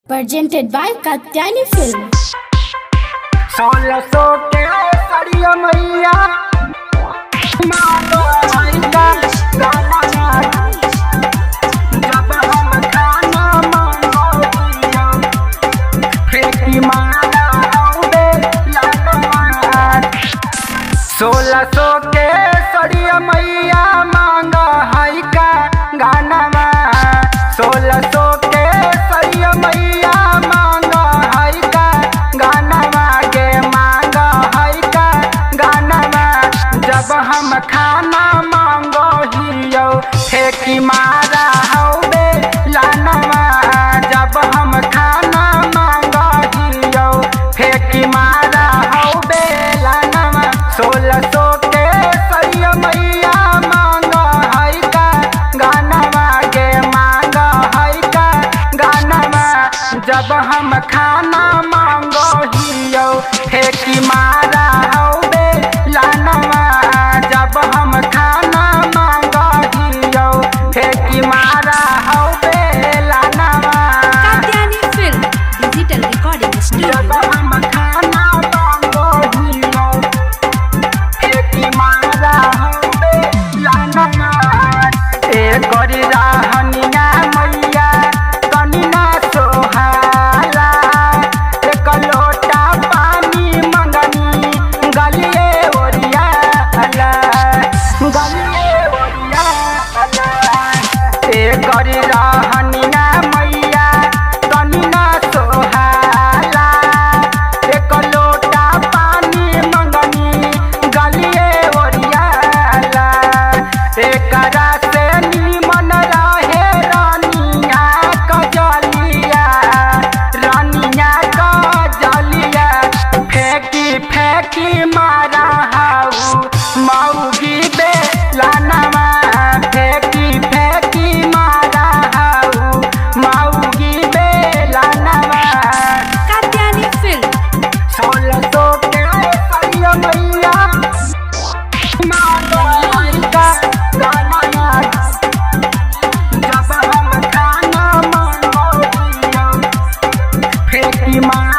Presented by Katyani Film. 1600 के सड़िया मैया मारो आइका गाना जब हम खाना मांगो दिया फेंकी मारा औबे लाल 1600 के सड़िया मैया मांगा हाइका गाना 1600 के सड़िया मैया मांगा हाइका गाना गे मांगा हाइका गाना जब हम खाना मांगो हियो फेंकी मारा हौबे लाना जब हम खाना मांगो हियो फेंकी मारा हौबे लाना 1600 के सड़िया मैया मांगा हाइका गाना गे मांगा हाइका गाना जब हम खाना मांगो हियो फेंकी मारा हौबे लाना जब हम खाना मांगो हियो फेंकी मारा हौबे लाना Katyani Film Digital Recording Studio. जब हम खाना मांगो हियो फेंकी मारा हौबे लाना करी रहनिया मैया कनिना सोहाला एक लोटा पानी मंगनी गलिए ओरियाला करी रहनिया मैया कनिना सोहाला एक लोटा पानी मंगनी गलिए ओरियाला एकरा से निमन रहे रानिया कजलिया फेंकी फेंकी मारा हाउ मौगी बे लाना फेंकी फेंकी मारा हाउ मौगी बे लाना Katyani Film 1600 के सड़िया मैया मारो आइका गाना जब हम खाना मांगो हियो फेंकी मारा